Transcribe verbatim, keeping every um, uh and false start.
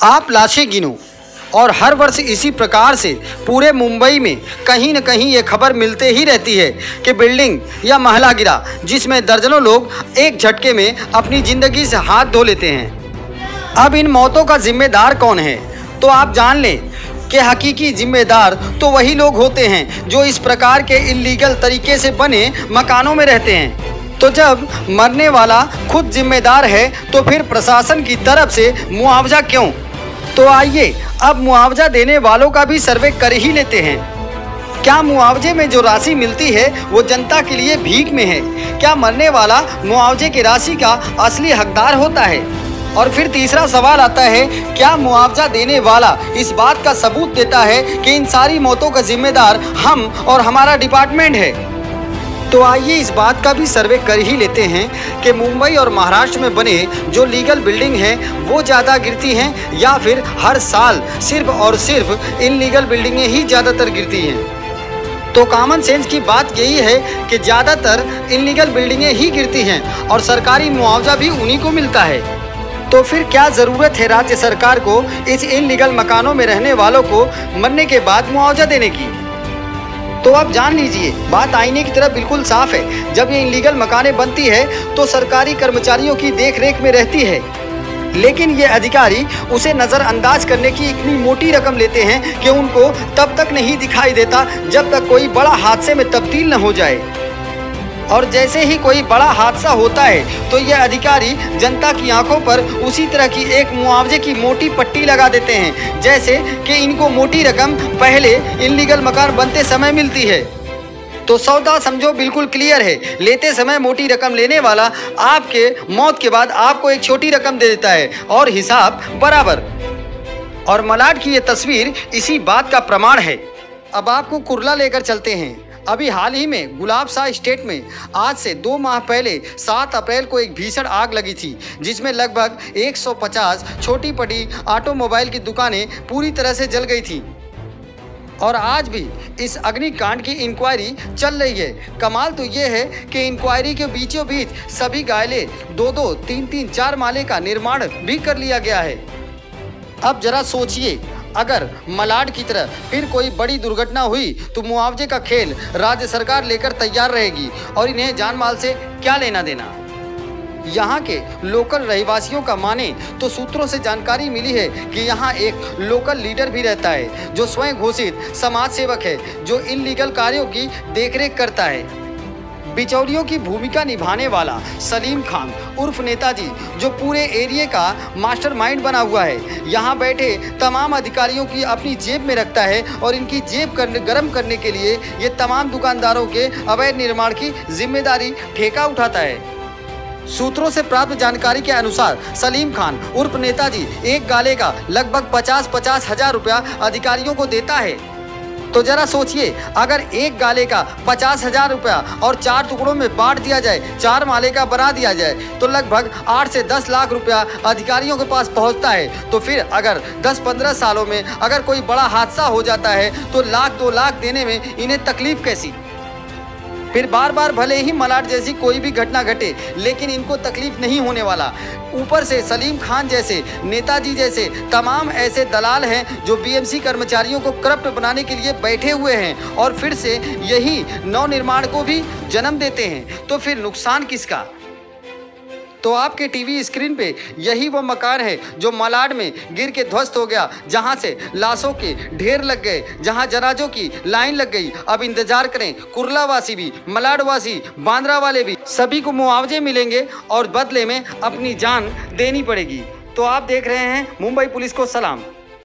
आप लाशें गिनो और हर वर्ष इसी प्रकार से पूरे मुंबई में कहीं न कहीं ये खबर मिलते ही रहती है कि बिल्डिंग या महला गिरा, जिसमें दर्जनों लोग एक झटके में अपनी ज़िंदगी से हाथ धो लेते हैं। अब इन मौतों का जिम्मेदार कौन है, तो आप जान लें कि हकीकी जिम्मेदार तो वही लोग होते हैं जो इस प्रकार के इल्लीगल तरीके से बने मकानों में रहते हैं। तो जब मरने वाला खुद जिम्मेदार है तो फिर प्रशासन की तरफ से मुआवजा क्यों? तो आइए अब मुआवजा देने वालों का भी सर्वे कर ही लेते हैं। क्या मुआवजे में जो राशि मिलती है वो जनता के लिए भीख में है? क्या मरने वाला मुआवजे की राशि का असली हकदार होता है? और फिर तीसरा सवाल आता है, क्या मुआवजा देने वाला इस बात का सबूत देता है कि इन सारी मौतों का जिम्मेदार हम और हमारा डिपार्टमेंट है? तो आइए इस बात का भी सर्वे कर ही लेते हैं कि मुंबई और महाराष्ट्र में बने जो लीगल बिल्डिंग हैं वो ज़्यादा गिरती हैं या फिर हर साल सिर्फ और सिर्फ इनलीगल बिल्डिंगें ही ज़्यादातर गिरती हैं। तो कॉमन सेंस की बात यही है कि ज़्यादातर इनलीगल बिल्डिंगें ही गिरती हैं और सरकारी मुआवजा भी उन्हीं को मिलता है। तो फिर क्या ज़रूरत है राज्य सरकार को इस इनलीगल मकानों में रहने वालों को मरने के बाद मुआवजा देने की? तो आप जान लीजिए, बात आईने की तरफ बिल्कुल साफ है। जब ये इनलीगल मकानें बनती है तो सरकारी कर्मचारियों की देखरेख में रहती है, लेकिन ये अधिकारी उसे नज़रअंदाज करने की इतनी मोटी रकम लेते हैं कि उनको तब तक नहीं दिखाई देता जब तक कोई बड़ा हादसे में तब्दील न हो जाए। और जैसे ही कोई बड़ा हादसा होता है तो यह अधिकारी जनता की आंखों पर उसी तरह की एक मुआवजे की मोटी पट्टी लगा देते हैं जैसे कि इनको मोटी रकम पहले इनलीगल मकान बनते समय मिलती है। तो सौदा समझो बिल्कुल क्लियर है। लेते समय मोटी रकम लेने वाला आपके मौत के बाद आपको एक छोटी रकम दे देता है और हिसाब बराबर। और मलाड की ये तस्वीर इसी बात का प्रमाण है। अब आपको कुर्ला लेकर चलते हैं। अभी हाल ही में गुलाब शाह स्टेट में आज से दो माह पहले सात अप्रैल को एक भीषण आग लगी थी, जिसमें लगभग एक सौ पचास छोटी बड़ी ऑटोमोबाइल की दुकानें पूरी तरह से जल गई थी। और आज भी इस अग्निकांड की इंक्वायरी चल रही है। कमाल तो ये है कि इंक्वायरी के बीचों बीच सभी गायले दो दो तीन तीन चार माले का निर्माण भी कर लिया गया है। अब जरा सोचिए, अगर मलाड की तरह फिर कोई बड़ी दुर्घटना हुई तो मुआवजे का खेल राज्य सरकार लेकर तैयार रहेगी और इन्हें जान माल से क्या लेना देना। यहाँ के लोकल रहवासियों का माने तो सूत्रों से जानकारी मिली है कि यहाँ एक लोकल लीडर भी रहता है जो स्वयं घोषित समाज सेवक है, जो इनलीगल कार्यों की देखरेख करता है। बिचौलियों की भूमिका निभाने वाला सलीम खान उर्फ नेताजी, जो पूरे एरिया का मास्टरमाइंड बना हुआ है, यहाँ बैठे तमाम अधिकारियों की अपनी जेब में रखता है और इनकी जेब करने गर्म करने के लिए ये तमाम दुकानदारों के अवैध निर्माण की जिम्मेदारी ठेका उठाता है। सूत्रों से प्राप्त जानकारी के अनुसार सलीम खान उर्फ नेताजी एक गाले का लगभग पचास पचास हजार रुपया अधिकारियों को देता है। तो जरा सोचिए, अगर एक गाले का पचास हजार रुपया और चार टुकड़ों में बांट दिया जाए, चार माले का बना दिया जाए, तो लगभग आठ से दस लाख रुपया अधिकारियों के पास पहुंचता है। तो फिर अगर दस पंद्रह सालों में अगर कोई बड़ा हादसा हो जाता है तो लाख दो लाख देने में इन्हें तकलीफ कैसी? फिर बार बार भले ही मलाड जैसी कोई भी घटना घटे, लेकिन इनको तकलीफ नहीं होने वाला। ऊपर से सलीम खान जैसे, नेताजी जैसे तमाम ऐसे दलाल हैं जो बीएमसी कर्मचारियों को करप्ट बनाने के लिए बैठे हुए हैं और फिर से यही नवनिर्माण को भी जन्म देते हैं। तो फिर नुकसान किसका? तो आपके टीवी स्क्रीन पे यही वो मकान है जो मलाड में गिर के ध्वस्त हो गया, जहां से लाशों के ढेर लग गए, जहां जनाजों की लाइन लग गई। अब इंतजार करें, कुर्ला वासी भी, मलाड वासी, बांद्रा वाले भी, सभी को मुआवजे मिलेंगे और बदले में अपनी जान देनी पड़ेगी। तो आप देख रहे हैं मुंबई पुलिस को सलाम।